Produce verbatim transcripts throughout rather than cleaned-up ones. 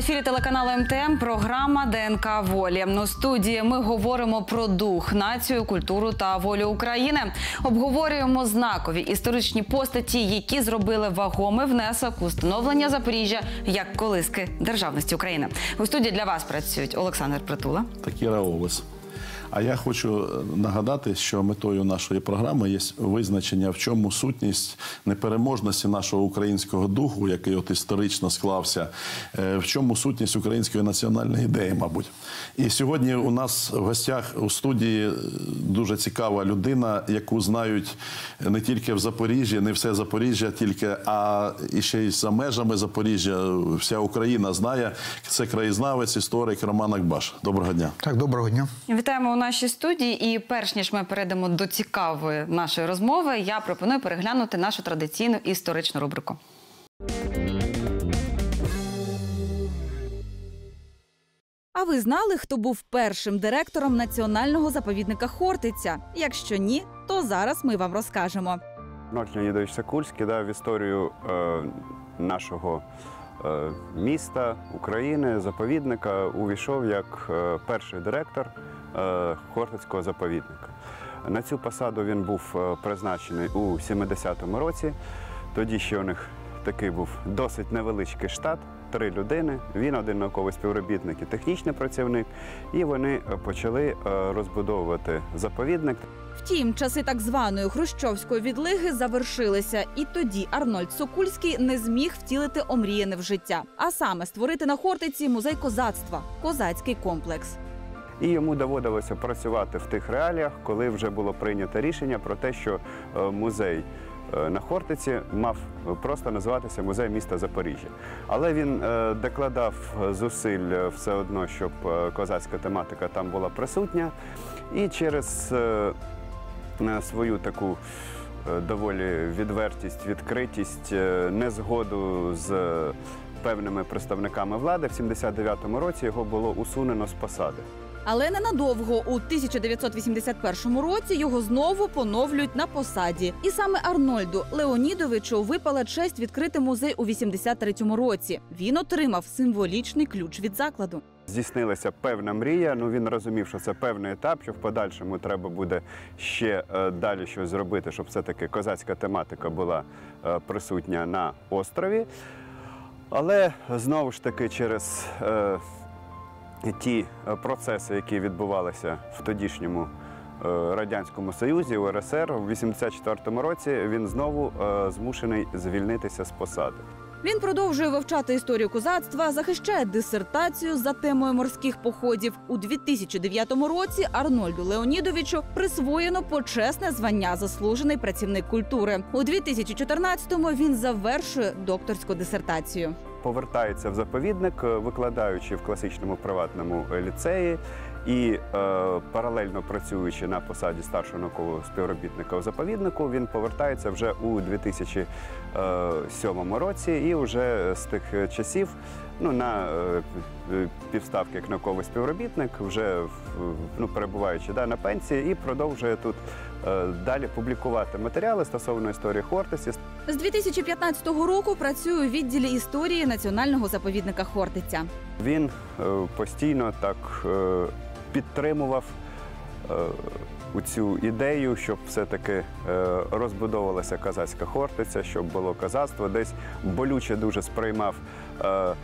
ефірі телеканалу Ем Те Ем програма ДНК волі. У студії ми говоримо про дух, націю, культуру та волю України. Обговорюємо знакові історичні постаті, які зробили вагомий внесок у становлення Запоріжжя як колиски державності України. У студії для вас працюють Олександр Притула та Кіра Овес. А я хочу нагадати, що метою нашої програми є визначення, в чому сутність непереможності нашого українського духу, який от історично склався, в чому сутність української національної ідеї, мабуть. І сьогодні у нас в гостях у студії дуже цікава людина, яку знають не тільки в Запоріжжі, не все Запоріжжя тільки, а і ще й за межами Запоріжжя. Вся Україна знає. Це краєзнавець, історик Роман Акбаш. Доброго дня. Так, доброго дня. Вітаємо у нашій студії. І перш ніж ми перейдемо до цікавої нашої розмови, я пропоную переглянути нашу традиційну історичну рубрику. А ви знали, хто був першим директором національного заповідника Хортиця? Якщо ні, то зараз ми вам розкажемо. Арнольд Леонідович Сокульський дав історію е, нашого е, міста, України, заповідника, увійшов як е, перший директор е, Хортицького заповідника. На цю посаду він був е, призначений у сімдесятому році. Тоді ще у них такий був досить невеличкий штат. Три людини, він один науковий співробітник і технічний працівник, і вони почали розбудовувати заповідник. Втім, часи так званої хрущовської відлиги завершилися, і тоді Арнольд Сокульський не зміг втілити омріяне в життя, а саме створити на Хортиці музей козацтва – козацький комплекс. І йому доводилося працювати в тих реаліях, коли вже було прийнято рішення про те, що музей на Хортиці мав просто називатися музей міста Запоріжжя. Але він е, докладав зусиль все одно, щоб козацька тематика там була присутня. І через е, свою таку е, доволі відвертість, відкритість, е, незгоду з певними представниками влади, в сімдесят дев'ятому році його було усунено з посади. Але ненадовго. У тисяча дев'ятсот вісімдесят першому році його знову поновлюють на посаді. І саме Арнольду Леонідовичу випала честь відкрити музей у вісімдесят третьому році. Він отримав символічний ключ від закладу. Здійснилася певна мрія, ну він розумів, що це певний етап, що в подальшому треба буде ще е, далі щось зробити, щоб все-таки козацька тематика була е, присутня на острові. Але знову ж таки через е, ті процеси, які відбувалися в тодішньому Радянському Союзі, у Ер Ес Ер, у вісімдесят четвертому році він знову змушений звільнитися з посади. Він продовжує вивчати історію козацтва, захищає дисертацію за темою морських походів. У дві тисячі дев'ятому році Арнольду Леонідовичу присвоєно почесне звання «Заслужений працівник культури». У дві тисячі чотирнадцятому він завершує докторську дисертацію. Повертається в заповідник, викладаючи в класичному приватному ліцеї і е, паралельно працюючи на посаді старшого наукового співробітника у заповіднику, він повертається вже у дві тисячі сьомому році і вже з тих часів, ну, на е, півставки як науковий співробітник, вже ну, перебуваючи да, на пенсії, і продовжує тут е, далі публікувати матеріали стосовно історії Хортиці. З дві тисячі п'ятнадцятого року працює у відділі історії Національного заповідника Хортиця. Він е, постійно так е, підтримував е, у цю ідею, щоб все-таки е, розбудовувалася козацька Хортиця, щоб було козацтво. Десь болюче дуже сприймав е,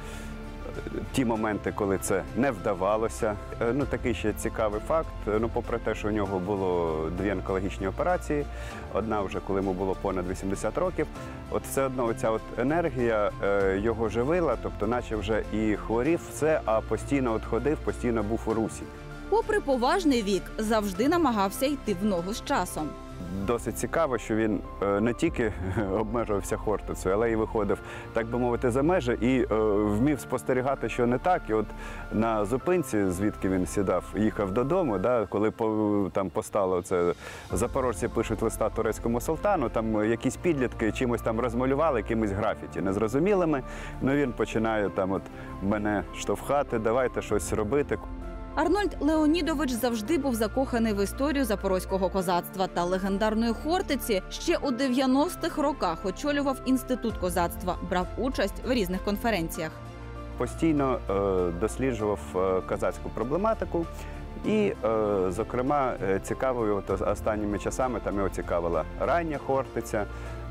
ті моменти, коли це не вдавалося. Е, ну, такий ще цікавий факт. Ну, попри те, що у нього було дві онкологічні операції, одна вже, коли йому було понад вісімдесят років, от все одно оця от енергія е, його живила, тобто наче вже і хворів все, а постійно от ходив, постійно був у русі. Попри поважний вік, завжди намагався йти в ногу з часом. Досить цікаво, що він не тільки обмежувався Хортицею, але й виходив, так би мовити, за межі і вмів спостерігати, що не так. І от на зупинці, звідки він сідав, їхав додому, да, коли там постало це запорожці пишуть листа турецькому султану, там якісь підлітки чимось там розмалювали, якимись графіті незрозумілими. Ну він починає там от мене штовхати, давайте щось робити. Арнольд Леонідович завжди був закоханий в історію запорозького козацтва та легендарної Хортиці. Ще у дев'яностих роках очолював інститут козацтва, брав участь в різних конференціях. постійно досліджував козацьку проблематику. І, зокрема, цікавою от останніми часами там його цікавила рання Хортиця.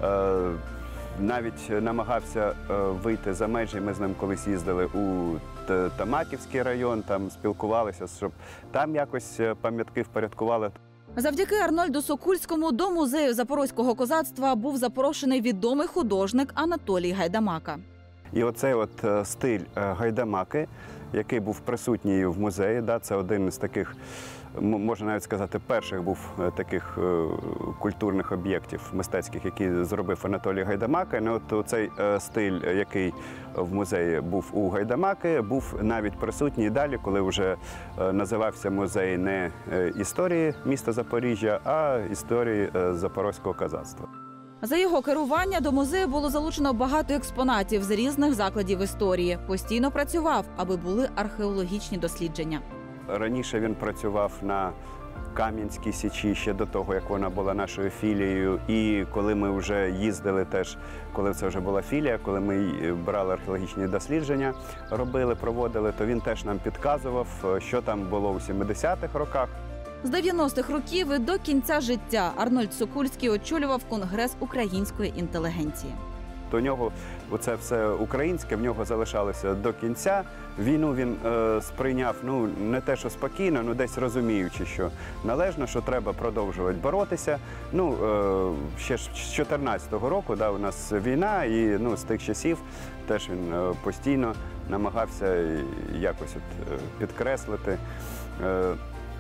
Навіть намагався вийти за межі. Ми з ним колись їздили у Тамаківський район, там спілкувалися, щоб там якось пам'ятки впорядкували. Завдяки Арнольду Сокульському до музею запорозького козацтва був запрошений відомий художник Анатолій Гайдамака. І оцей от стиль Гайдамаки, який був присутній в музеї, да, це один з таких, можна навіть сказати, перших був таких культурних об'єктів мистецьких, які зробив Анатолій Гайдамака. І от цей стиль, який в музеї був у Гайдамаки, був навіть присутній далі, коли вже називався музей не історії міста Запоріжжя, а історії запорозького козацтва. За його керування до музею було залучено багато експонатів з різних закладів історії. Постійно працював, аби були археологічні дослідження. Раніше він працював на Кам'янській Січі ще до того, як вона була нашою філією. І коли ми вже їздили теж, коли це вже була філія, коли ми брали археологічні дослідження, робили, проводили, то він теж нам підказував, що там було у сімдесятих роках. З дев'яностих років і до кінця життя Арнольд Сокульський очолював Конгрес української інтелігенції. До нього оце все українське в нього залишалося до кінця. Війну він е, сприйняв, ну, не те, що спокійно, ну, десь розуміючи, що належно, що треба продовжувати боротися. Ну, е, ще ж з чотирнадцятого року, да, у нас війна, і, ну, з тих часів теж він е, постійно намагався якось от, е, підкреслити е,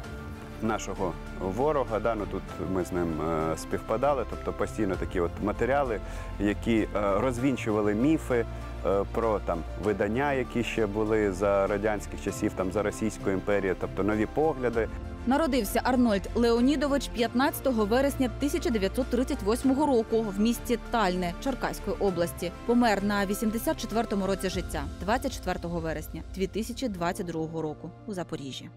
нашого ворога, да, ну, тут ми з ним е, співпадали, тобто постійно такі от матеріали, які е, розвінчували міфи е, про там видання, які ще були за радянських часів, там за Російської імперії, тобто нові погляди. Народився Арнольд Леонідович п'ятнадцятого вересня тисяча дев'ятсот тридцять восьмого року в місті Тальне Черкаської області. Помер на вісімдесят четвертому році життя, двадцять четвертого вересня дві тисячі двадцять другого року у Запоріжжі.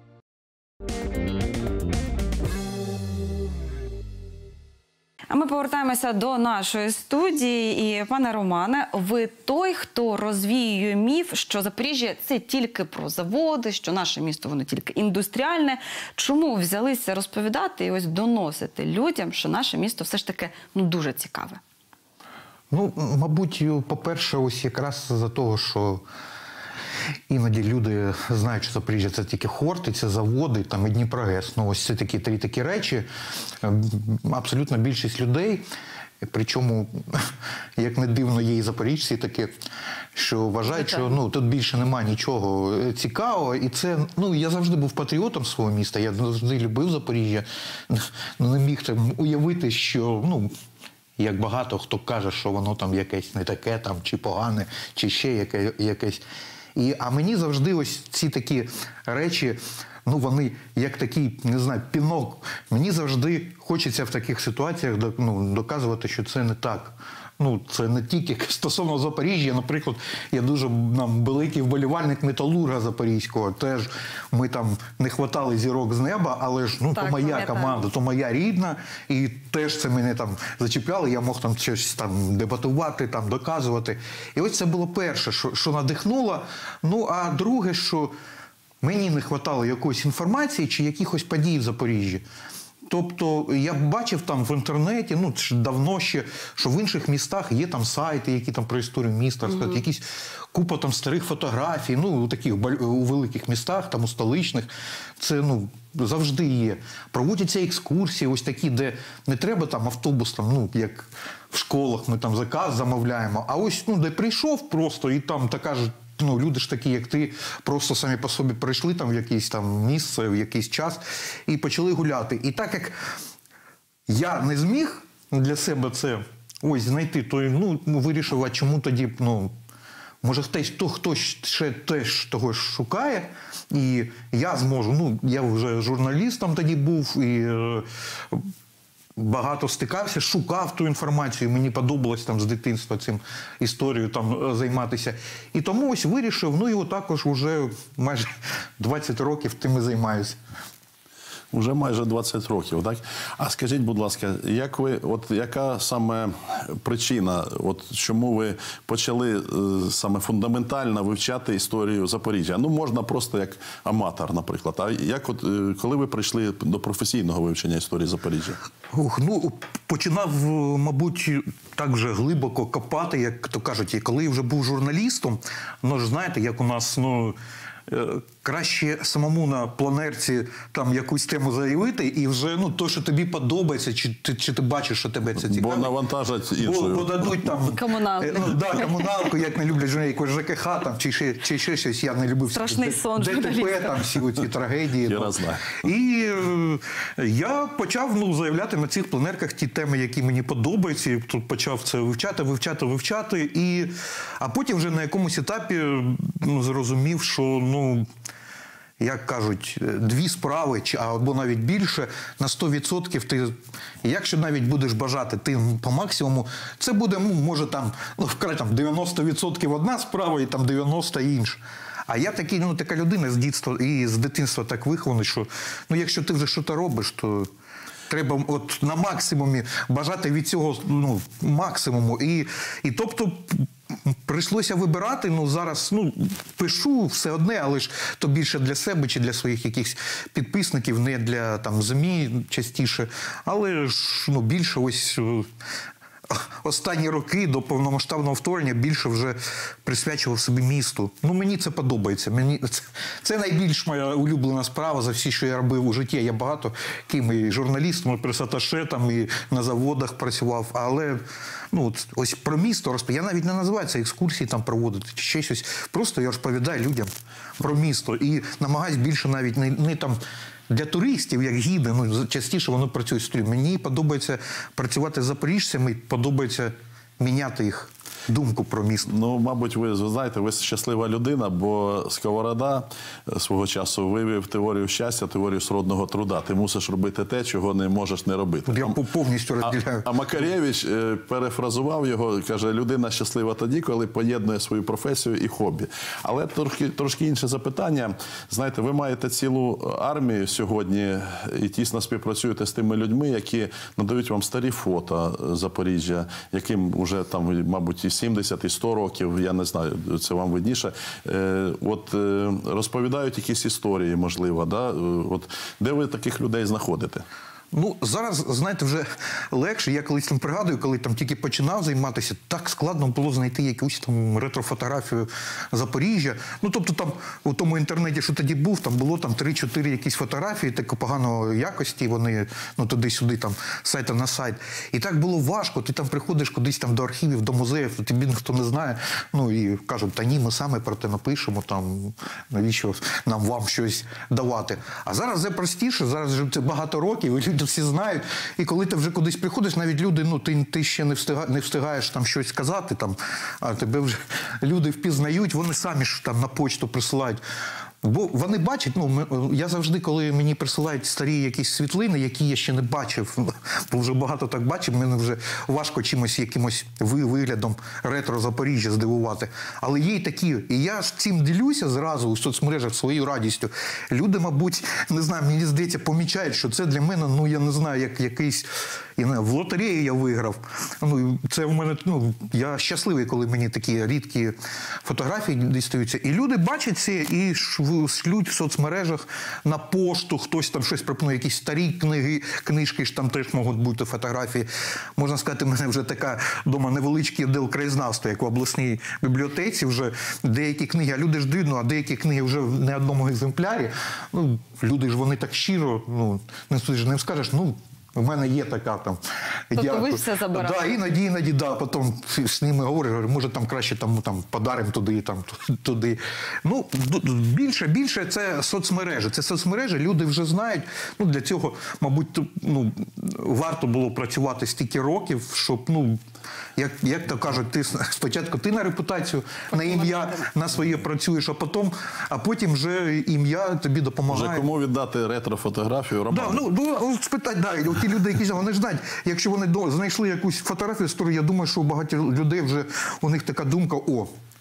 А ми повертаємося до нашої студії. І, пане Романе, ви той, хто розвіює міф, що Запоріжжя – це тільки про заводи, що наше місто воно тільки індустріальне. Чому взялися розповідати і ось доносити людям, що наше місто все ж таки, ну, дуже цікаве? Ну, мабуть, по-перше, ось якраз за того, що іноді люди знають, що Запоріжжя – це тільки Хортиця, заводи, там і Дніпрогес. Ну, ось це такі три такі речі. Абсолютно більшість людей, причому, як не дивно, є і запоріжці такі, що вважають, що, ну, тут більше немає нічого цікавого. І це, ну, я завжди був патріотом свого міста, я завжди любив Запоріжжя. Ну, не міг там уявити, що, ну, як багато хто каже, що воно там якесь не таке, там, чи погане, чи ще яке, якесь. І, а мені завжди ось ці такі речі, ну, вони як такий, не знаю, пінок. Мені завжди хочеться в таких ситуаціях, ну, доказувати, що це не так. Ну, це не тільки стосовно Запоріжжя. Наприклад, я дуже нам великий вболівальник Металурга Запорізького. Теж ми там не хватали зірок з неба, але ж, ну, так, то моя пам'ятаю. команда, то моя рідна. І теж це мене там зачіпляло. Я мог там щось там дебатувати, там доказувати. І ось це було перше, що, що надихнуло. Ну, а друге, що мені не хватало якоїсь інформації чи якихось подій в Запоріжжі. Тобто я бачив там в інтернеті, ну, давно ще, що в інших містах є там сайти, які там про історію міста, mm-hmm. якісь купа там старих фотографій, ну, у таких у великих містах, там у столичних, це, ну, завжди є. Проводяться екскурсії ось такі, де не треба там автобус, там, ну, як в школах ми там заказ замовляємо, а ось, ну, де прийшов просто і там така ж, ну, люди ж такі, як ти, просто самі по собі прийшли там в якесь там місце, в якийсь час і почали гуляти. І так як я не зміг для себе це ось знайти, то, ну, вирішив, а чому тоді, ну, може хтось, хто, хтось ще теж того шукає, і я зможу, ну, я вже журналістом тоді був, і е, багато стикався, шукав ту інформацію, мені подобалось там з дитинства цим історією там займатися. І тому ось вирішив, ну і отакож вже майже двадцять років тим і займаюся. Уже майже двадцять років, так? А скажіть, будь ласка, як ви, от яка саме причина, от чому ви почали е, саме фундаментально вивчати історію Запоріжжя? Ну, можна просто як аматор, наприклад. А як от, е, коли ви прийшли до професійного вивчення історії Запоріжжя? Ух, ну, починав, мабуть, так вже глибоко копати, як то кажуть. І коли я вже був журналістом, ну ж знаєте, як у нас, ну, краще самому на планерці там якусь тему заявити, і вже, ну, то, що тобі подобається, чи ти, чи ти бачиш, що тебе це цікавить. Бо навантажать Бо, іншою. бо дадуть там... Комуналку. Ну, да, комуналку, як не люблять журналістів, ЖКХ там, чи ще, чи ще щось, я не любив. Страшний сон ДТП, журналіста. там, всі ці трагедії. Я там. знаю. І е, я почав, ну, заявляти на цих пленерках ті теми, які мені подобаються. І тут почав це вивчати, вивчати, вивчати. І, а потім вже на якомусь етапі, ну, зрозумів, що, ну, як кажуть, дві справи, чи або навіть більше, на сто відсотків ти, якщо навіть будеш бажати ти по максимуму, це буде, ну, може, там, ну, вкрай, там, дев'яносто відсотків одна справа і там дев'яносто інша. А я такий, ну, така людина з дитинства, і з дитинства так вихований, що, ну, якщо ти вже щось робиш, то треба от на максимумі бажати від цього, ну, максимуму. І, і тобто прийшлося вибирати, ну, зараз, ну, пишу все одне, але ж то більше для себе чи для своїх якихось підписників, не для, там, ЗМІ частіше, але ж, ну, більше ось останні роки до повномасштабного вторгнення більше вже присвячував собі місту. Ну, мені це подобається. Мені це, це найбільш моя улюблена справа за всі, що я робив у житті. Я багато ким і журналістом, і прес-аташе, там, і на заводах працював. Але, ну, от, ось про місто розповідаю. Я навіть не називаю це екскурсії там проводити чи ще щось. Просто я розповідаю людям про місто. І намагаюсь більше навіть не, не там для туристів, як гіди, ну, частіше вони працюють з туристами. Мені подобається працювати з запоріжцями, подобається міняти їх думку про місто. Ну, мабуть, ви знаєте, ви щаслива людина, бо Сковорода свого часу вивів теорію щастя, теорію сродного труда. Ти мусиш робити те, чого не можеш не робити. Я повністю розділяю. А, а Макаревич е, перефразував його, каже, людина щаслива тоді, коли поєднує свою професію і хобі. Але трошки, трошки інше запитання. Знаєте, ви маєте цілу армію сьогодні і тісно співпрацюєте з тими людьми, які надають вам старі фото Запоріжжя, яким вже там, мабуть, і сімдесят, і сто років, я не знаю, це вам видніше. Е, от е, розповідають якісь історії, можливо, да? От, де ви таких людей знаходите? Ну, зараз, знаєте, вже легше. Я колись там пригадую, коли там тільки починав займатися, так складно було знайти якусь там ретрофотографію Запоріжжя. Ну, тобто там у тому інтернеті, що тоді був, там було там три-чотири якісь фотографії, тако поганої якості, вони, ну, туди-сюди, там, з сайта на сайт. І так було важко. Ти там приходиш кудись там до архівів, до музеїв, тобі ніхто не знає. Ну, і кажуть, та ні, ми саме про те напишемо, там, навіщо нам вам щось давати. А зараз вже простіше, зараз вже це багато років, і люди всі знають. І коли ти вже кудись приходиш, навіть люди, ну, ти, ти ще не, встига, не встигаєш там щось сказати, там, а тебе вже люди впізнають, вони самі ж там на почту присилають. Бо вони бачать, ну, я завжди, коли мені присилають старі якісь світлини, які я ще не бачив, бо вже багато так бачив, мені вже важко чимось, якимось виглядом ретро Запоріжжя здивувати. Але є й такі, і я ж цим ділюся зразу у соцмережах своєю радістю. Люди, мабуть, не знаю, мені здається, помічають, що це для мене, ну, я не знаю, як якийсь, я не знаю, в лотереї я виграв. Ну, це в мене, ну, я щасливий, коли мені такі рідкі фотографії дістаються. І люди бачать це і шлють в соцмережах на пошту, хтось там щось пропонує, якісь старі книги, книжки ж там теж можуть бути фотографії. Можна сказати, в мене вже така вдома невеличкий відділ краєзнавства, як в обласній бібліотеці вже деякі книги, а люди ж дивно, а деякі книги вже в не одному екземплярі. Ну, люди ж вони так щиро, ну, не, ж не скажеш, ну, у мене є така там. Тобто я, ви ж все забираєте? Да, іноді, іноді, да, потім з ними говорю, говорю, може там краще там, там подаримо туди, там туди. Ну, більше, більше це соцмережі. Це соцмережі, люди вже знають. Ну, для цього, мабуть, ну, варто було працювати стільки років, щоб, ну, як, як то кажуть, ти спочатку ти на репутацію, на ім'я, на своє працюєш, а потім, а потім вже ім'я тобі допомагає. Вже кому віддати ретро-фотографію Роману? Да, ну, ну, спитати, да, ті люди, які вони ж знають, якщо вони знайшли якусь фотографію, я думаю, що у багатьох людей вже у них така думка, о,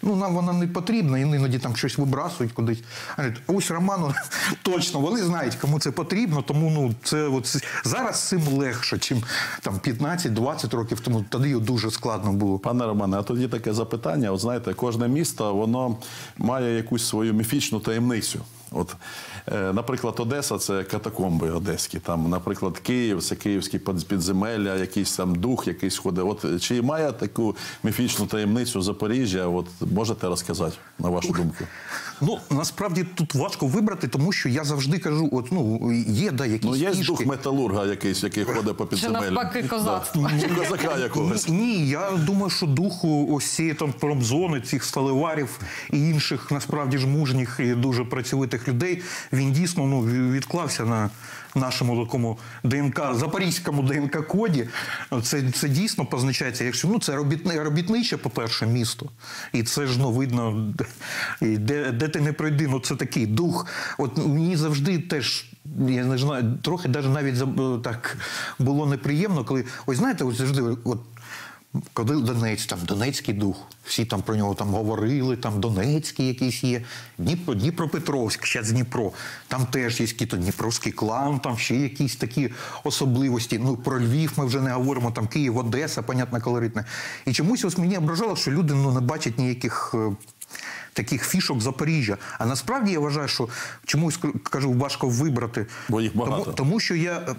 ну, нам вона не потрібна, іноді там щось вибрасують кудись. А говорять, ось Роману точно, вони знають, кому це потрібно, тому ну, це от, зараз цим легше, чим там п'ятнадцять-двадцять років тому, тоді дуже складно було. Пане Романе, а тоді таке запитання. От знаєте, кожне місто, воно має якусь свою міфічну таємницю. От, е, наприклад, Одеса – це катакомби одеські. Там, наприклад, Київ – це київські підземелля, якийсь там дух, якийсь ходить. От чи має таку міфічну таємницю Запоріжжя? От можете розказати, на вашу думку? Ну, насправді тут важко вибрати, тому що я завжди кажу, от, ну, є, да, якісь Ну, є фішки. дух металурга якийсь, який ходить по Чи підземеллю. навпаки козацтво? Да. Козака якогось. Ні, я думаю, що духу ось цієї там промзони, цих сталеварів і інших, насправді ж, мужніх і дуже працьовитих людей, він дійсно ну, відклався на нашому такому ДНК, запорізькому ДНК-коді. Це, це дійсно позначається, якщо, ну, це робітни, робітниче, по-перше, місто. І це ж, ну, видно, де, де ти не пройди, ну, це такий дух. От мені завжди теж, я не знаю, трохи навіть так було неприємно, коли, ось знаєте, ось завжди, от, коли Донець, там, Донецький дух, всі там про нього там говорили, там Донецький якийсь є, Дніпро, Дніпропетровськ, зараз Дніпро, там теж є якийсь Дніпровський клан, там ще якісь такі особливості. Ну, про Львів ми вже не говоримо, там Київ, Одеса, понятно, колоритне. І чомусь ось мені ображало, що люди ну, не бачать ніяких таких фішок Запоріжжя. А насправді я вважаю, що чомусь, кажу, важко вибрати. Бо їх багато. Тому, тому що я...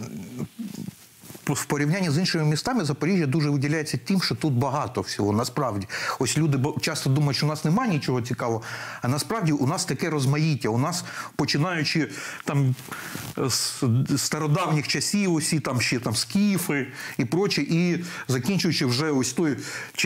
В порівнянні з іншими містами Запоріжжя дуже виділяється тим, що тут багато всього, насправді. Ось люди часто думають, що у нас немає нічого цікавого, а насправді у нас таке розмаїття. У нас, починаючи там з стародавніх часів, усі там ще там скіфи і проче, і закінчуючи вже ось тою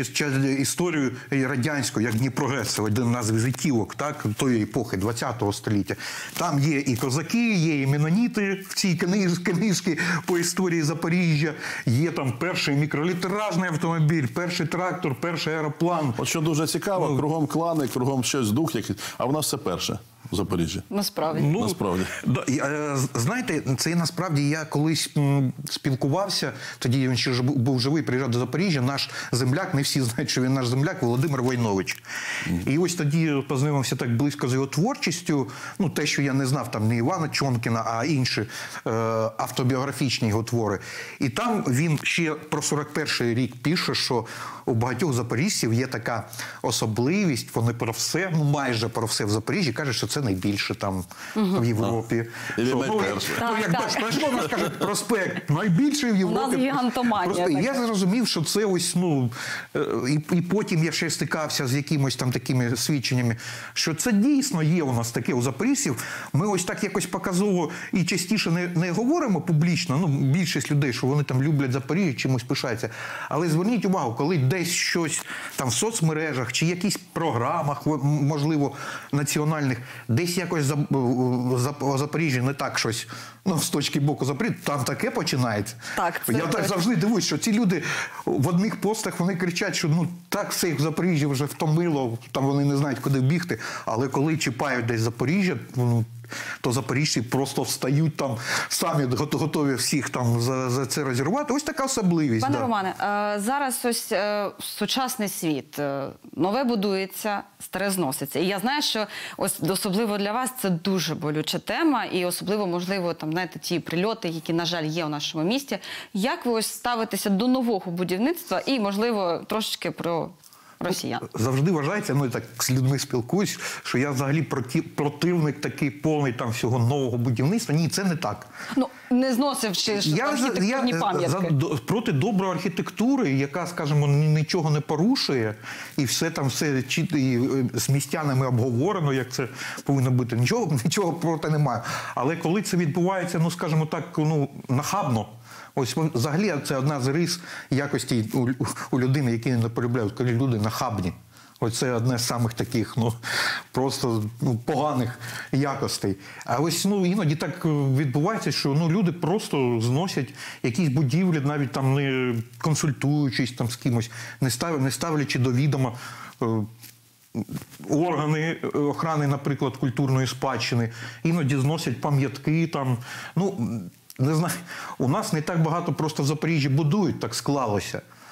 історією радянською, як Дніпрогес, це один з візитівок, так, тої епохи ХХ століття. Там є і козаки, є і меноніти в цій книжці по історії Запоріжжя. Є там перший мікролітражний автомобіль, перший трактор, перший аероплан. От що дуже цікаво, Ну, кругом клани, кругом щось дух, якийсь, а в нас все перше в Запоріжжі. Насправді. Ну, Насправді. Да, і, е, знаєте, це насправді я колись м, спілкувався, тоді він ще ж був, був живий, приїжджав до Запоріжжя, наш земляк, не всі знають, що він наш земляк, Володимир Войнович. Mm. І ось тоді познайомився так близько з його творчістю, ну те, що я не знав, там не Івана Чонкіна, а інші е, автобіографічні його твори. І там він ще про сорок перший рік пише, що у багатьох запоріжців є така особливість, вони про все, ну майже про все в Запоріжжі кажуть, що це найбільше там в Європі. І Що, він ну, найперший. ну, Так, як так. бачиш, пройшло, у нас кажуть, проспект, найбільший в Європі. У нас гігантоманія Просто, така. я зрозумів, що це ось, ну, е, і, і потім я ще стикався з якимось там такими свідченнями, що це дійсно є у нас таке у запоріжців. Ми ось так якось показово і частіше не, не говоримо публічно, ну, більшість людей, що вони там люблять Запоріжжя, чимось пишаються. Але зверніть увагу, коли десь щось там в соцмережах чи якісь програмах, можливо, національних, десь якось за, за, за Запоріжжя не так щось, ну, з точки боку Запоріжжя, там таке починається. Так, це Я так точно. завжди дивуюсь, що ці люди в одних постах вони кричать, що ну так все їх в Запоріжжі вже втомило, там вони не знають, куди бігти, але коли чіпають десь Запоріжжя, ну, то запоріжці просто встають там, самі готові всіх там за, за це розірвати. Ось така особливість. Пане да. Романе, е, зараз ось е, сучасний світ, е, нове будується, старе зноситься. І я знаю, що ось особливо для вас це дуже болюча тема, і особливо, можливо, там, знаєте, ті прильоти, які, на жаль, є у нашому місті. Як ви ось ставитеся до нового будівництва і, можливо, трошечки про росіян? Завжди вважається, ну, я так з людьми спілкуюсь, що я взагалі проти, противник такий повний там всього нового будівництва. Ні, це не так. Ну, не зносивши ж Я, за- архітектурні я пам'ятки. за, до- проти доброї архітектури, яка, скажімо, ні- нічого не порушує, і все там все чіт- і, е, з містянами обговорено, як це повинно бути. Нічого, нічого проти немає. Але коли це відбувається, ну, скажімо так, ну, нахабно, ось взагалі це одна з рис якості у, у людини, які не полюбляють, коли люди нахабні. Ось це одне з самих таких, ну, просто ну, поганих якостей. А ось, ну, іноді так відбувається, що, ну, люди просто зносять якісь будівлі, навіть там не консультуючись там з кимось, не, став, не ставлячи до відома е, органи охорони, наприклад, культурної спадщини. Іноді зносять пам'ятки там, ну, не знаю, у нас не так багато просто в Запоріжжі будують, так склалося.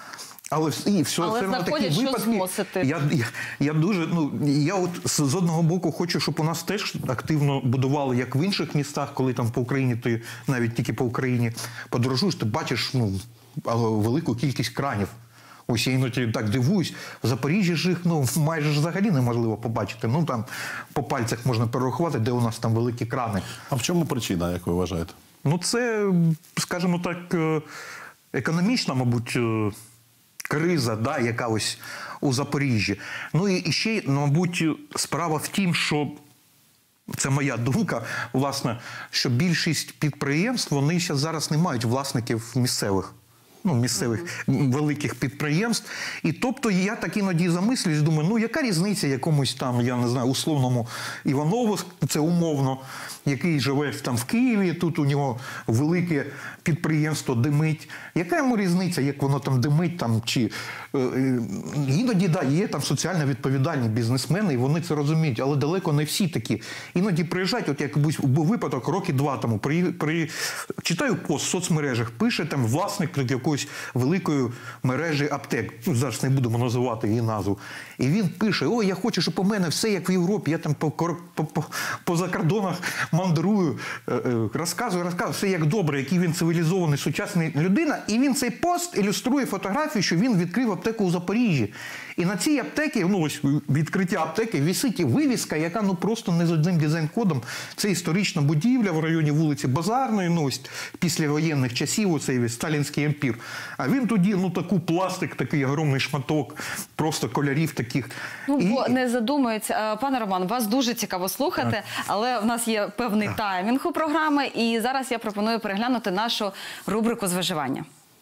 Але і все, Але це на такі знаходять, що випадки. змусити. Я, я, я дуже, ну, я от з з одного боку хочу, щоб у нас теж активно будували, як в інших містах, коли там по Україні, ти навіть тільки по Україні подорожуєш, ти бачиш, ну, велику кількість кранів. Ось я іноді так дивуюсь, в Запоріжжі ж їх, ну, майже ж взагалі неможливо побачити. Ну, там по пальцях можна перерахувати, де у нас там великі крани. А в чому причина, як ви вважаєте? Ну, це, скажімо так, е, економічна, мабуть, е, криза, да, яка ось у Запоріжжі. Ну, і, і ще, мабуть, справа в тім, що це моя думка, власне, що більшість підприємств, вони ще зараз не мають власників місцевих. Ну, місцевих mm-hmm. великих підприємств. І тобто я так іноді замислююсь, думаю, ну яка різниця якомусь там, я не знаю, условному Іванову, це умовно, який живе там в Києві, тут у нього велике підприємство димить. Яка йому різниця, як воно там димить, там, чи... Іноді, да, є там соціально відповідальні бізнесмени, і вони це розуміють, але далеко не всі такі. Іноді приїжджають, от як був випадок, роки два тому, при, при... читаю пост в соцмережах, пише там власник якоїсь великої мережі аптек, ну, зараз не будемо називати її назву, і він пише, о, я хочу, щоб у мене все як в Європі, я там по, по, по, по закордонах мандрую, розказую, розказую, все як добре, який він цивілізований, сучасний людина, і він цей пост ілюструє фотографію, що він відкрив аптеку у Запоріжжі. І на цій аптеці, ну ось відкриття аптеки, висить вивіска, яка ну просто не з одним дизайн-кодом. Це історична будівля в районі вулиці Базарної, ну ось післявоєнних часів, оцей сталінський ампір. А він тоді, ну таку пластик, такий огромний шматок, просто кольорів таких. Ну, і... бо не задумуються. Пане Роман, вас дуже цікаво слухати, так. але в нас є певний так. таймінг у програми, і зараз я пропоную переглянути нашу рубрику з виживання.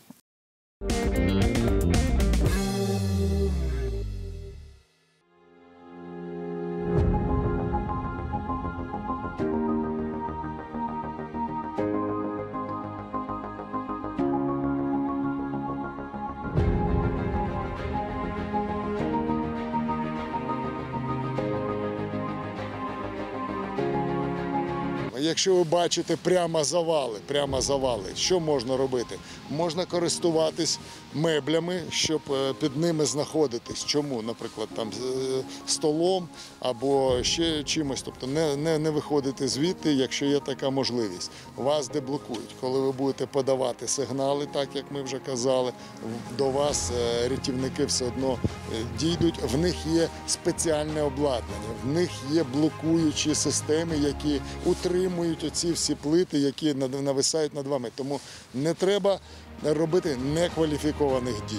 Якщо ви бачите прямо завали, прямо завали, що можна робити? Можна користуватись меблями, щоб під ними знаходитись. Чому? Наприклад, там столом або ще чимось. Тобто не, не, не виходити звідти, якщо є така можливість. Вас деблокують. Коли ви будете подавати сигнали, так як ми вже казали, до вас рятівники все одно дійдуть. В них є спеціальне обладнання, в них є блокуючі системи, які утримують оці всі плити, які нависають над вами. Тому не треба робити некваліфікованих дій.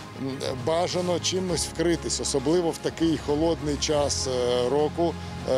Бажано чимось вкритись, особливо в такий холодний час року.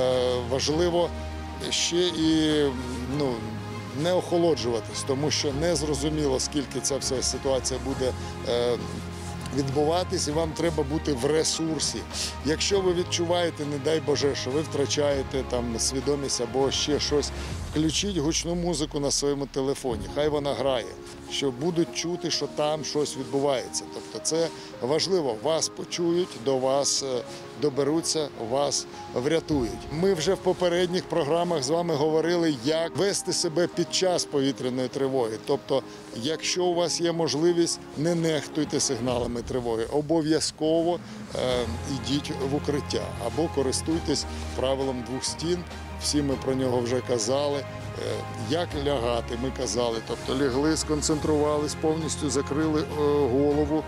Важливо ще і ну, не охолоджуватись, тому що не зрозуміло, скільки ця вся ситуація буде відбуватись, і вам треба бути в ресурсі. Якщо ви відчуваєте, не дай Боже, що ви втрачаєте там свідомість або ще щось, включіть гучну музику на своєму телефоні, хай вона грає, що будуть чути, що там щось відбувається. Тобто це важливо, вас почують, до вас доберуться, вас врятують. Ми вже в попередніх програмах з вами говорили, як вести себе під час повітряної тривоги. Тобто, якщо у вас є можливість, не нехтуйте сигналами тривоги. Обов'язково е, йдіть в укриття або користуйтесь правилом двох стін. Всі ми про нього вже казали. Як лягати, ми казали. Тобто лягли, сконцентрувались, повністю закрили голову.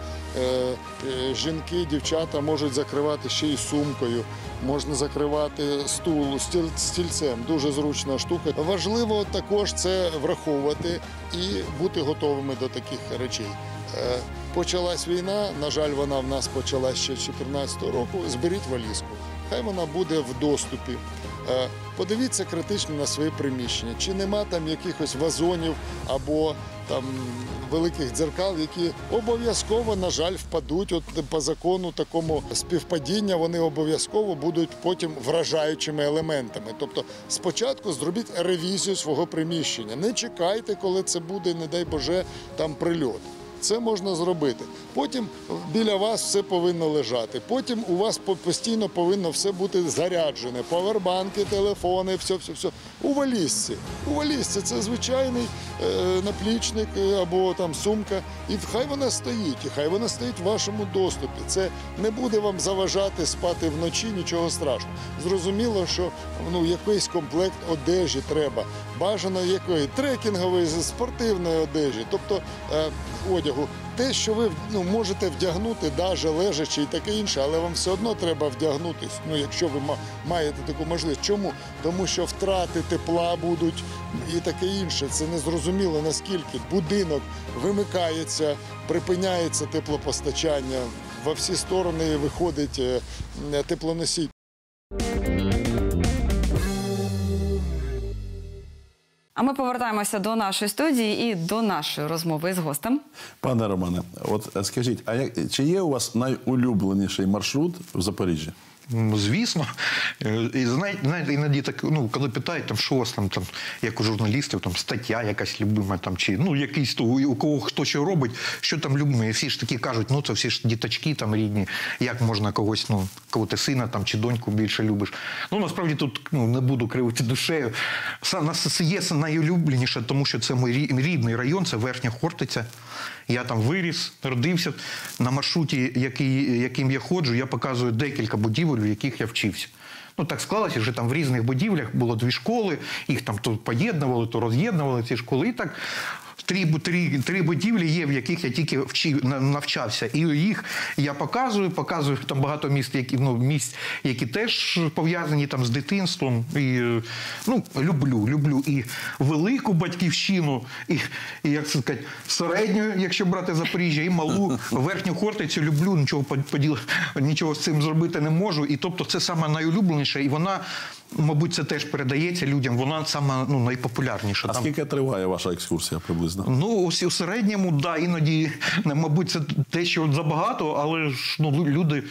Жінки, дівчата можуть закривати ще й сумкою. Можна закривати стул, стільцем. Дуже зручна штука. Важливо також це враховувати і бути готовими до таких речей. Почалась війна, на жаль, вона в нас почалась ще з чотирнадцятого року. Зберіть валізку. Хай вона буде в доступі. Подивіться критично на своє приміщення. Чи нема там якихось вазонів або там великих дзеркал, які обов'язково, на жаль, впадуть. От по закону такому співпадіння вони обов'язково будуть потім вражаючими елементами. Тобто спочатку зробіть ревізію свого приміщення. Не чекайте, коли це буде, не дай Боже, там прильот. Це можна зробити. Потім біля вас все повинно лежати. Потім у вас постійно повинно все бути заряджене. Павербанки, телефони, все-все-все. У валізці. У валізці це звичайний е, наплічник або там сумка. І хай вона стоїть, і хай вона стоїть в вашому доступі. Це не буде вам заважати спати вночі, нічого страшного. Зрозуміло, що ну, якийсь комплект одежі треба. Бажано якої? Трекінгової, спортивної одежі, тобто е, одягу. Те, що ви ну, можете вдягнути, навіть лежачи і таке інше, але вам все одно треба вдягнутись, ну, якщо ви маєте таку можливість. Чому? Тому що втрати тепла будуть і таке інше. Це незрозуміло наскільки. Будинок вимикається, припиняється теплопостачання, во всі сторони виходить теплоносій. А ми повертаємося до нашої студії і до нашої розмови з гостем. Пане Романе, от скажіть, а як, чи є у вас найулюбленіший маршрут в Запоріжжі? Звісно. І знаєте, знаєте, іноді так, ну, коли питають, там, що у вас там, там, як у журналістів, там, стаття якась любима, там, чи, ну, якийсь, то, у кого хто що робить, що там любиме. І всі ж такі кажуть, ну, це всі ж діточки там рідні, як можна когось, ну, кого ти сина там, чи доньку більше любиш. Ну, насправді тут, ну, не буду кривити душею. Нас є найулюбленіше, тому що це мій рідний район, це Верхня Хортиця. Я там виріс, родився. На маршруті, який, яким я ходжу, я показую декілька будівель, в яких я вчився. Ну, так склалося, що там в різних будівлях було дві школи, їх там то поєднували, то роз'єднували ці школи. І так три, три, три будівлі є, в яких я тільки вчив, навчався. І їх я показую, показую там багато міст, які, ну, місць, які теж пов'язані там з дитинством. І, ну, люблю, люблю і велику батьківщину, і, і як сказати, середню, якщо брати Запоріжжя, і малу Верхню Хортицю люблю, нічого поділ, нічого з цим зробити не можу. І тобто це саме найулюбленіше, і вона, мабуть, це теж передається людям, вона саме, ну, найпопулярніша. А там... скільки триває ваша екскурсія приблизно? Ну, у середньому, да, іноді, мабуть, це те, що забагато, але ж, ну, люди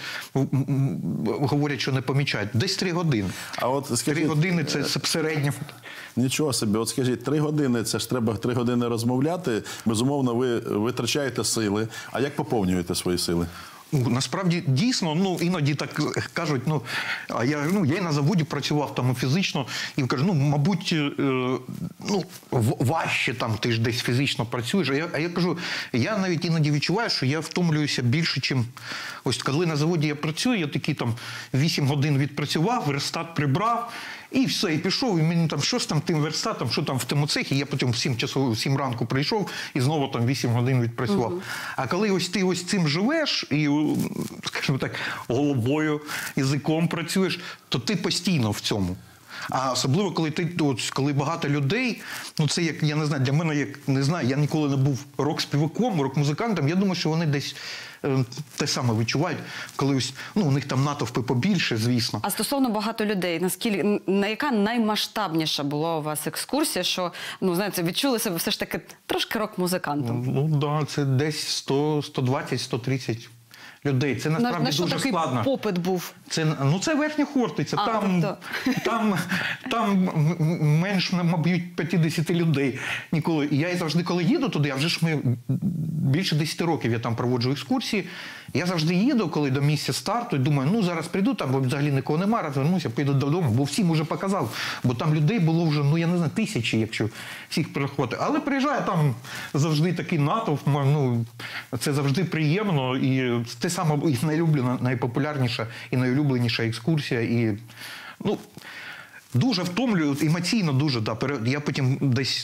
говорять, що не помічають. Десь три години. А от скажіть, три години – це середньо. Нічого собі. От скажіть, три години, це ж треба три години розмовляти. Безумовно, ви витрачаєте сили. А як поповнюєте свої сили? Насправді, дійсно, ну, іноді так кажуть, ну, а я, ну, я і на заводі працював там фізично, і кажу, ну, мабуть, е, ну, важче там, ти ж десь фізично працюєш. А я, а я кажу, я навіть іноді відчуваю, що я втомлююся більше, чим, ось, коли на заводі я працюю, я такі там вісім годин відпрацював, верстат прибрав, і все, і пішов, і мені там, що з там тим верстатом, що там в тому цехі, я потім в сім часов, в сім ранку прийшов, і знову там вісім годин відпрацював. Угу. А коли ось ти ось цим живеш, і, скажімо так, головою, язиком працюєш, то ти постійно в цьому. А особливо, коли ти, от, коли багато людей, ну це як, я не знаю, для мене, як, не знаю, я ніколи не був рок-співаком, рок-музикантом, я думаю, що вони десь е, те саме відчувають, коли ось, ну, у них там натовпи побільше, звісно. А стосовно багато людей, наскільки, на яка наймасштабніша була у вас екскурсія, що, ну, знаєте, відчули себе все ж таки трошки рок-музикантом? Ну, так, да, це десь сто, сто двадцять, сто тридцять людей. Це насправді на, на дуже такий складно. Попит був? Це, ну, це Верхня Хортиця. А, там, тобто. там, там менш, мабуть, п'ятдесят людей ніколи. І я завжди, коли їду туди, а вже ж ми більше десяти років я там проводжу екскурсії, я завжди їду, коли до місця старту, і думаю, ну, зараз прийду, там бо взагалі нікого немає, розвернуся, піду додому, бо всім уже показав. Бо там людей було вже, ну, я не знаю, тисячі, якщо всіх перехвати. Але приїжджає там завжди такий натовп, ну, це завжди приємно, і це саме і найлюблена, найпопулярніша і найулюбленіша екскурсія. І, ну, дуже втомлюю, емоційно дуже, да, я потім десь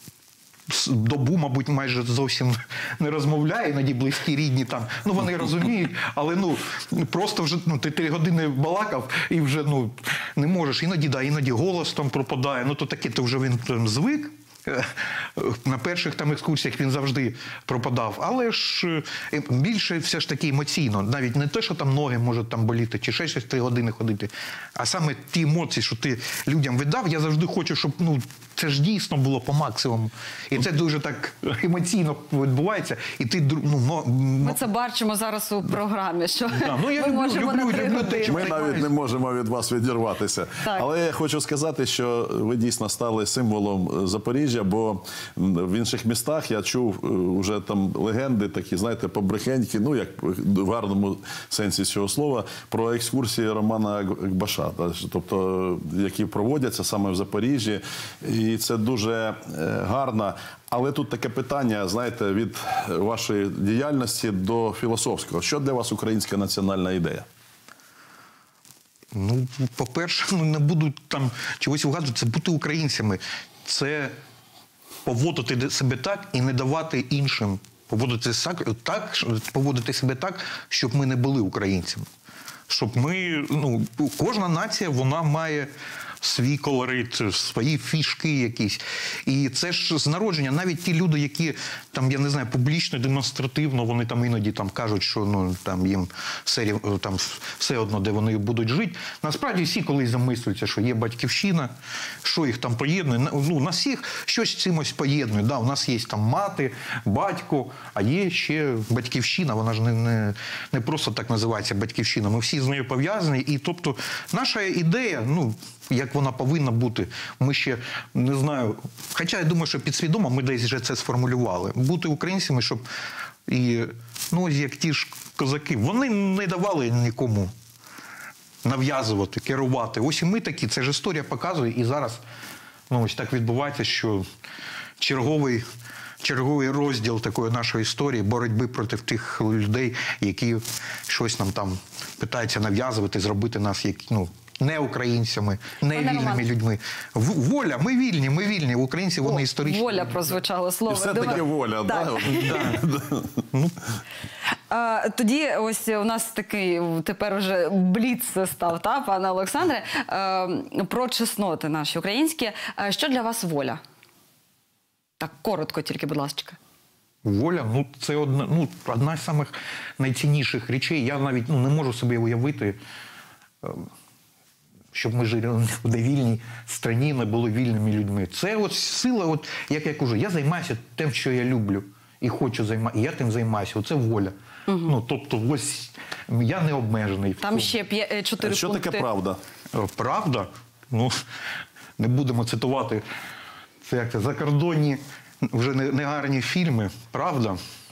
добу, мабуть, майже зовсім не розмовляю, іноді близькі, рідні там, ну, вони розуміють, але, ну, просто вже, ну, ти три години балакав і вже, ну, не можеш, іноді, да, іноді голос там пропадає, ну, то таке, то вже він там звик. На перших там екскурсіях він завжди пропадав, але ж більше все ж таки емоційно. Навіть не те, що там ноги можуть там боліти, чи ще щось три години ходити, а саме ті емоції, що ти людям віддав, я завжди хочу, щоб, ну, це ж дійсно було по максимуму. І це дуже так емоційно відбувається. І ти, ну, ну, Ми це бачимо зараз у програмі, що Да, ну, я ми люблю- можемо люблю- на три люблю те, години. що Ми навіть не можемо від вас відірватися. Так. Але я хочу сказати, що ви дійсно стали символом Запоріжжя, бо в інших містах я чув вже там легенди такі, знаєте, побрехеньки, ну як в гарному сенсі цього слова, про екскурсії Романа Акбаша, тобто які проводяться саме в Запоріжжі. І це дуже гарно. Але тут таке питання, знаєте, від вашої діяльності до філософського. Що для вас українська національна ідея? Ну, по-перше, ну, не буду там чогось вгадувати, це бути українцями. Це поводити себе так і не давати іншим поводити так, поводити себе так, щоб ми не були українцями. Щоб ми, ну, кожна нація, вона має свій колорит, свої фішки якісь. І це ж з народження. Навіть ті люди, які там, я не знаю, публічно, демонстративно, вони там іноді там кажуть, що ну там їм все, там все одно, де вони будуть жити. Насправді всі колись замислюються, що є батьківщина, що їх там поєднує. Ну, нас всіх щось чимось поєднує. Да, у нас є там мати, батько, а є ще батьківщина. Вона ж не, не, не просто так називається батьківщина. Ми всі з нею пов'язані. І тобто наша ідея, ну, як вона повинна бути. Ми ще, не знаю, хоча я думаю, що підсвідомо ми десь вже це сформулювали. Бути українцями, щоб і, ну, як ті ж козаки, вони не давали нікому нав'язувати, керувати. Ось і ми такі, це ж історія показує, і зараз, ну, ось так відбувається, що черговий черговий розділ такої нашої історії, боротьби проти тих людей, які щось нам там питаються нав'язувати, зробити нас, як, ну, не українцями, не Пане вільними Роман. людьми. В- Воля, ми вільні, ми вільні. Українці, вони історичні. Воля прозвучало І слово. все-таки Давай. воля, Так. да? А, тоді ось у нас такий тепер уже бліц став, та, пане Олександре, а, про чесноти наші українські. А що для вас воля? Так, коротко тільки, будь ласка. Воля, ну, це одна, ну, одна з самих найцінніших речей. Я навіть, ну, не можу собі уявити, е, щоб ми жили в невільній країні, не були вільними людьми. Це от сила, от, як я кажу, я займаюся тим, що я люблю. І хочу займатися, і я тим займаюся. Оце воля. Угу. Ну, тобто, ось я не обмежений. Там ще п'є- чотири Що пункти. таке правда? Е, Правда? Ну, не будемо цитувати, це як це, закордонні, вже не- негарні фільми. Правда?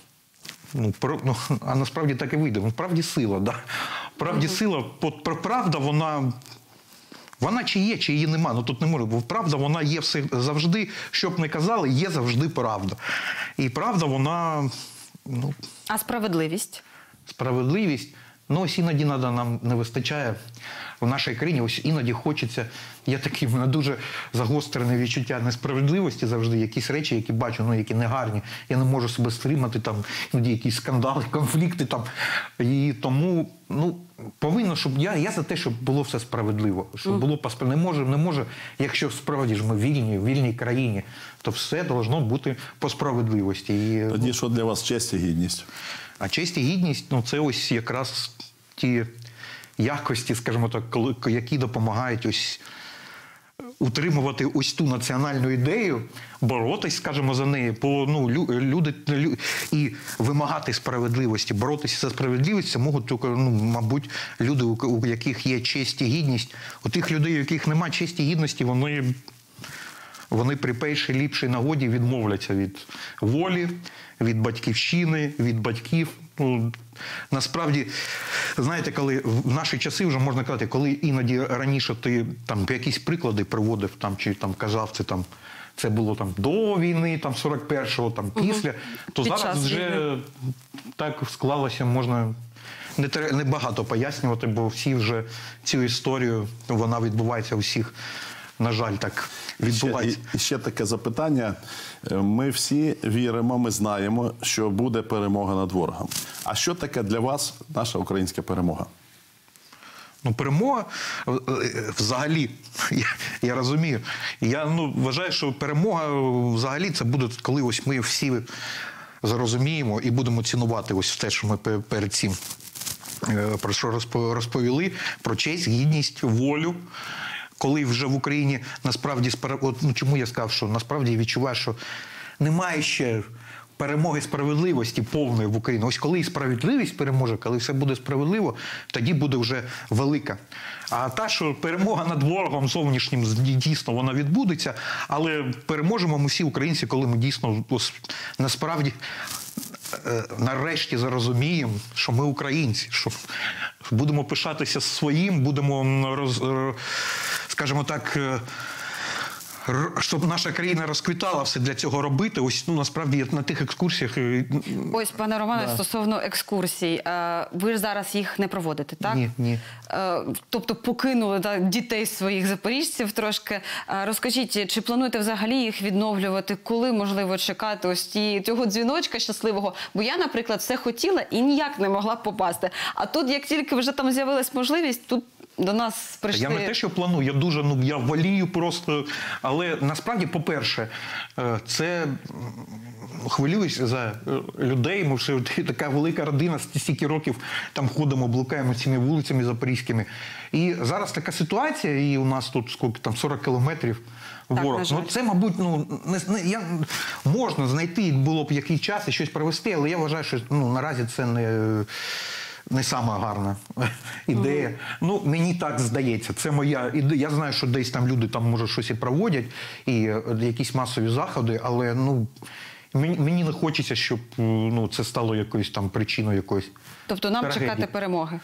Ну, про, ну, а насправді так і вийде. Ну, справді сила, да. Правді сила, от, про- правда, вона, вона чи є, чи її нема. Ну, тут не може, бо правда, вона є все, завжди, що б не казали, є завжди правда. І правда, вона, ну, А справедливість? справедливість. Ну, ось іноді надо, нам не вистачає в нашій країні. Ось іноді хочеться, я такий, в мене дуже загострене відчуття несправедливості завжди. Якісь речі, які бачу, ну, які негарні. Я не можу себе стримати, там, іноді якісь скандали, конфлікти там. І тому, ну, повинно, щоб, я, я за те, щоб було все справедливо. Щоб було по справ- не може, не може, якщо справді ж ми вільні, в вільній країні, то все должно бути по справедливості. І, Тоді що для вас честь і гідність? а честь і гідність, ну, це ось якраз ті якості, скажімо так, коли- які допомагають ось утримувати ось ту національну ідею, боротись, скажімо, за неї, бо, ну, лю- люди, лю- і вимагати справедливості, боротися за справедливість, це можуть тільки, ну, мабуть, люди, у у яких є честь і гідність. У тих людей, у яких немає честі і гідності, вони вони при першій ліпшій нагоді відмовляться від волі, від батьківщини, від батьків. Ну, насправді, знаєте, коли в наші часи вже можна казати, коли іноді раніше ти там якісь приклади приводив, там, чи там казав, це там це було там до війни, там сорок першого, там після, то Під зараз час вже війни. так склалося, можна не, тре- не багато пояснювати, бо всі вже цю історію, вона відбувається у всіх. На жаль, так відбувається. Ще, і, і ще таке запитання. Ми всі віримо, ми знаємо, що буде перемога над ворогом. А що таке для вас наша українська перемога? Ну, перемога е, е, взагалі, я, я розумію. Я, ну, вважаю, що перемога взагалі це буде, коли ось ми всі зрозуміємо і будемо цінувати ось те, що ми пе- перед цим е, про що розпо- розповіли, про честь, гідність, волю. коли вже в Україні насправді, от, ну, чому я сказав, що насправді я відчуваю, що немає ще перемоги справедливості повної в Україні. Ось коли і справедливість переможе, коли все буде справедливо, тоді буде вже велика. А та, що перемога над ворогом зовнішнім дійсно вона відбудеться, але переможемо ми всі українці, коли ми дійсно ось, насправді нарешті зрозуміємо, що ми українці, що будемо пишатися своїм, будемо, роз, скажімо так, щоб наша країна розквітала, все для цього робити. Ось, ну, насправді, на тих екскурсіях... Ось, пане Романе, да. стосовно екскурсій, ви ж зараз їх не проводите, так? Ні, ні. Тобто покинули так, дітей своїх запоріжців трошки. Розкажіть, чи плануєте взагалі їх відновлювати? Коли, можливо, чекати ось ті, цього дзвіночка щасливого? Бо я, наприклад, все хотіла і ніяк не могла попасти. А тут, як тільки вже там з'явилась можливість, тут до нас прийшли... Я не те, що планую, я дуже, ну, я волію просто. Але насправді, по-перше, це хвилююсь за людей, ми все така велика родина, стільки років там ходимо, блукаємо цими вулицями запорізькими. І зараз така ситуація, і у нас тут скільки, там сорок кілометрів ворог. Ну, це, мабуть, ну, не, не, я, можна знайти, було б який час і щось провести, але я вважаю, що, ну, наразі це не... не сама гарна ідея. Mm-hmm. Ну, мені так здається. Це моя ідея. Я знаю, що десь там люди там, може, щось і проводять, і якісь масові заходи, але, ну, мені, мені не хочеться, щоб, ну, це стало якоюсь там причиною якоїсь Тобто нам трагедії. чекати перемоги?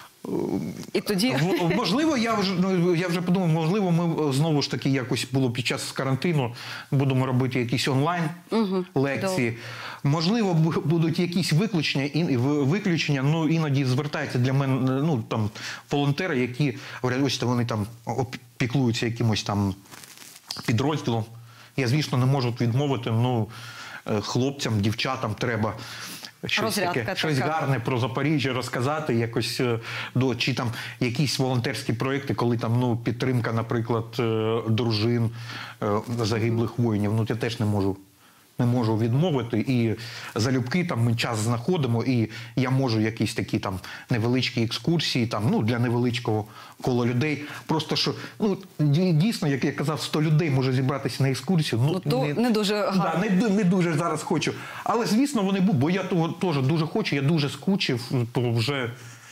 І тоді... Можливо, я вже, ну, я вже подумав, можливо, ми знову ж таки якось було під час карантину, будемо робити якісь онлайн-лекції. Угу. Можливо, будуть якісь виключення, і, виключення, ну, іноді звертаються для мене, ну, там, волонтери, які говорять, ось вони там опіклуються якимось там підрозділом. Я, звісно, не можу відмовити, ну, хлопцям, дівчатам треба щось таке, щось гарне про Запоріжжя розказати, якось, до, чи там якісь волонтерські проекти, коли там, ну, підтримка, наприклад, дружин загиблих воїнів, ну, я теж не можу. Не можу відмовити, і залюбки там ми час знаходимо, і я можу якісь такі там невеличкі екскурсії, там, ну, для невеличкого кола людей. Просто що, ну, дійсно, як я казав, сто людей може зібратися на екскурсію. Ну, ну то не, не дуже гарно. Да, не, не дуже зараз хочу. Але, звісно, вони будуть, бо я того теж дуже хочу, я дуже скучив, то вже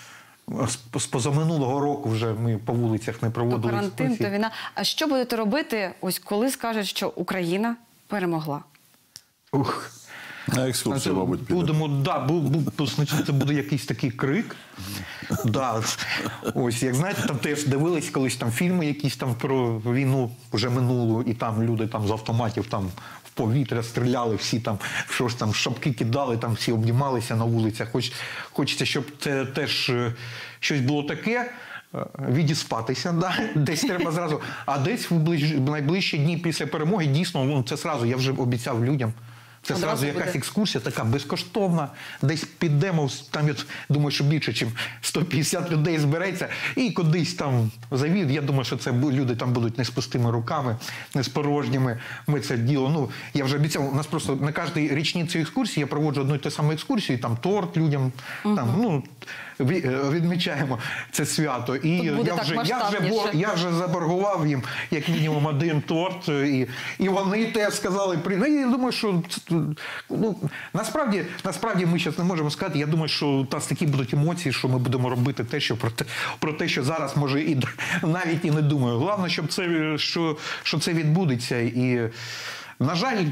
з позаминулого року вже ми по вулицях не проводили то карантин, екскурсії. То війна. А що будете робити, ось коли скажуть, що Україна перемогла? Ух. На екскурсію, мабуть, піде. Будемо, да, бу, бу, значить, це буде якийсь такий крик. Да. Ось, як знаєте, там теж дивились колись там фільми якісь там про війну вже минулу, і там люди там з автоматів там в повітря стріляли, всі там, що ж там, шапки кидали, там всі обнімалися на вулицях. Хоч, хочеться, щоб це теж щось було таке, відіспатися, да? Десь треба зразу. А десь в, ближ... в найближчі дні після перемоги дійсно, ну, це зразу, я вже обіцяв людям. Це Одразу зразу якась буде. екскурсія така безкоштовна, десь підемо, там, я думаю, що більше, ніж сто п'ятдесят людей збереться, і кудись там завід. Я думаю, що це люди там будуть не з пустими руками, не з порожніми. Ми це діло, ну, я вже обіцяв, у нас просто на кожній річниці екскурсії я проводжу одну і ту саму екскурсію, там торт людям, угу. там, ну, відмічаємо це свято. І я вже, я, вже, я вже заборгував їм, як мінімум, один торт, і, і вони теж сказали, ну, я думаю, що ну, насправді, насправді ми зараз не можемо сказати, я думаю, що у нас такі будуть емоції, що ми будемо робити те, що про те, про те що зараз, може, і навіть і не думаю. Головне, щоб це, що, що це відбудеться. І, на жаль,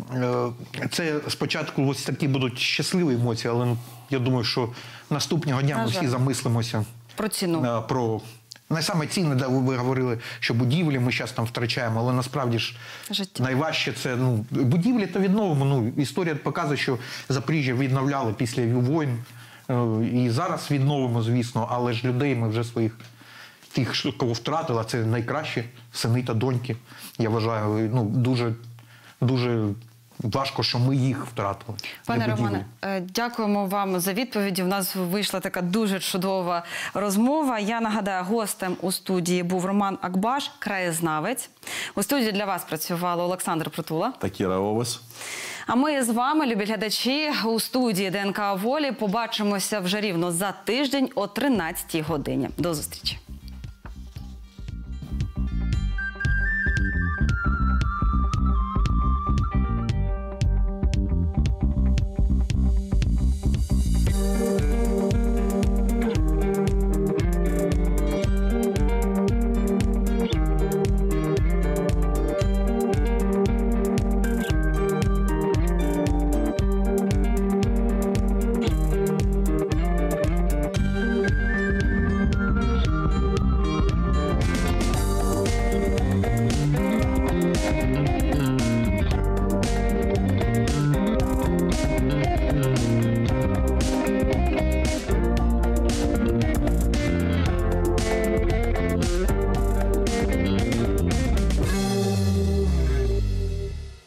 це спочатку ось такі будуть щасливі емоції, але я думаю, що наступного дня ми всі замислимося про ціну. Про не саме цінне, да, ви говорили, що будівлі ми зараз там втрачаємо, але насправді ж життя. Найважче це, ну, будівлі то відновимо. Ну, історія показує, що Запоріжжя відновляли після воїн. І зараз відновимо, звісно, але ж людей ми вже своїх, тих, кого втратили, це найкращі сини та доньки. Я вважаю, ну, дуже, дуже важко, що ми їх втратили. Пане Романе, дякуємо вам за відповіді. У нас вийшла така дуже чудова розмова. Я нагадаю, гостем у студії був Роман Акбаш, краєзнавець. У студії для вас працювали Олександр Притула та Кіра Овес. А ми з вами, любі глядачі, у студії ДНК Волі побачимося вже рівно за тиждень о тринадцятій годині. До зустрічі.